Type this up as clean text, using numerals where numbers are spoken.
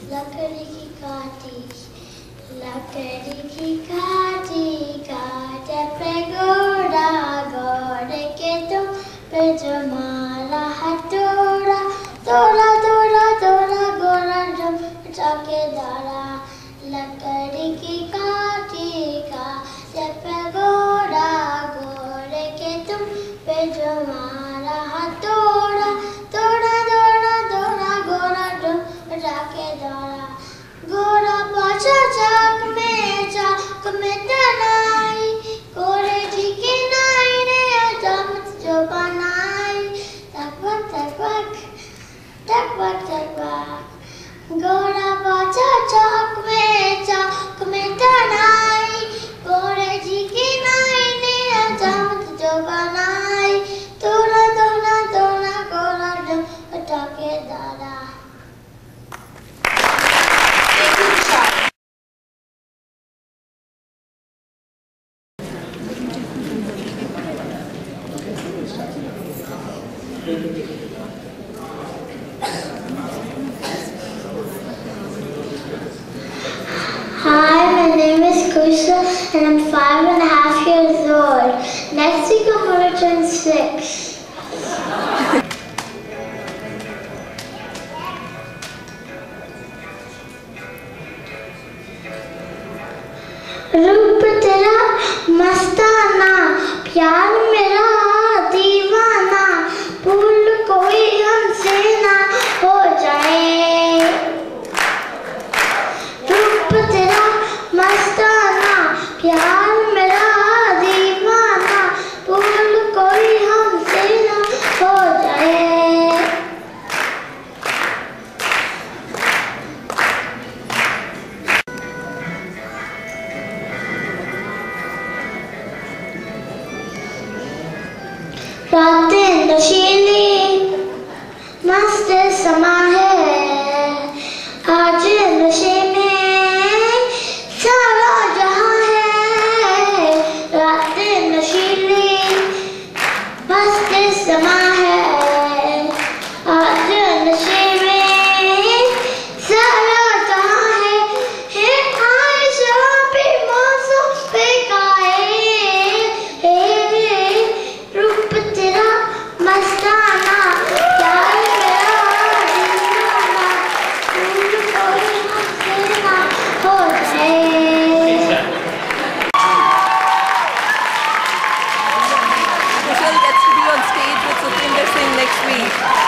लकड़ी की काटी, लकड़ी की काटी काटे पे घोड़ा, घोड़े के तुम पे जो मारा हथौड़ा, तोड़ा तोड़ा तोड़ा घोड़ा जब जाके दौड़ा। लकड़ी की काटी काटे पे घोड़ा, घोड़े के तुम पे जो मारा हथौड़ा, तोड़ा तोड़ा तोड़ा घोड़ा जब जाके दौड़ा। घोड़ा पहुंचा चाक में तनाई, घोड़े जी की नाई ने जमत जो बनाई। तक बक तक बक तक बक तक बक, घोड़ा पहुंचा चाक में तनाई, घोड़े जी की नाई ने जमत जो बनाई। तोड़ा तोड़ा तोड़ा घोड़ा जब जाके दौड़ा। Hi, my name is Kushal and I'm 5.5 years old. Next week I'm going to turn 6. रूप तेरा मस्ताना, प्यार मेरा दीवाना, भूल कोई हमसे ना हो जाए। रूप तेरा मस्ताना, प्यार मेरा दीवाना, भूल कोई हमसे ना हो जाए। रातें नशीली मस्त समा है, आज नशे में सारा जहां है। रातें नशीली मस्त समा है, आज नशे में सारा जहां है। आए शराबी मौसम पे गाए, रूप तेरा मस्ताना, प्यार मेरा दीवाना, भूल कोई हमसे ना हो जाए। Kushal gets to be on stage with Satinder Singh next week.